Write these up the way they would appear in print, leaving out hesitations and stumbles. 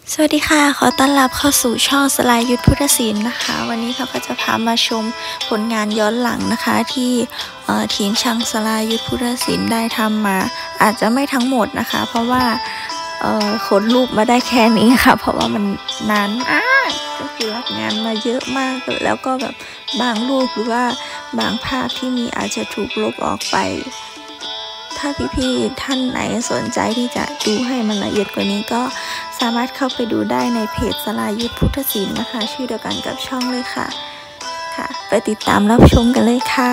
สวัสดีค่ะขอต้อนรับเข้าสู่ช่องสลายยุทธพุทธศิลป์นะคะวันนี้เราก็จะพามาชมผลงานย้อนหลังนะคะที่ทีมช่างสลายยุทธพุทธศิลป์ได้ทำมาอาจจะไม่ทั้งหมดนะคะเพราะว่าขนรูปมาได้แค่นี้ค่ะเพราะว่ามันนานมากก็คือรับงานมาเยอะมากแล้วก็แบบบางรูปหรือว่าบางภาพที่มีอาจจะถูกลบออกไปถ้าพี่ๆท่านไหนสนใจที่จะดูให้มันละเอียดกว่านี้ก็สามารถเข้าไปดูได้ในเพจสลายุทธพุทธศิลป์นะคะชื่อเดียวกันกับช่องเลยค่ะไปติดตามรับชมกันเลยค่ะ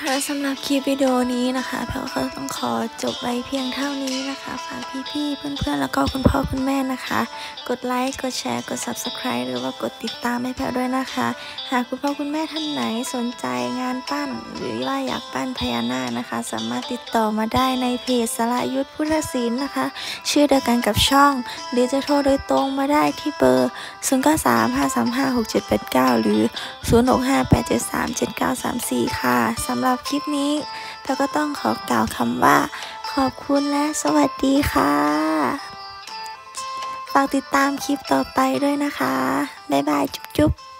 ค่ะสำหรับคลิปวิดีโอนี้นะคะแพลก็ต้องขอจบไว้เพียงเท่านี้นะคะฝากพี่ๆเพื่อนๆแล้วก็คุณพ่อคุณแม่นะคะกดไลค์กดแชร์กด Subscribe หรือว่ากดติดตามให้แพลด้วยนะคะหากคุณพ่อคุณแม่ท่านไหนสนใจงานปั้นหรือว่าอยากปั้นพญานาคนะคะสามารถติดต่อมาได้ในเพจสรายุทธพุทธศิลป์นะคะชื่อเดียวกันกับช่องหรือจะโทรโดยตรงมาได้ที่เบอร์0935356789หรือ0658737934ค่ะสำหรับคลิปนี้เราก็ต้องขอกล่าวคำว่าขอบคุณและสวัสดีค่ะฝากติดตามคลิปต่อไปด้วยนะคะบ๊ายบายจุ๊บ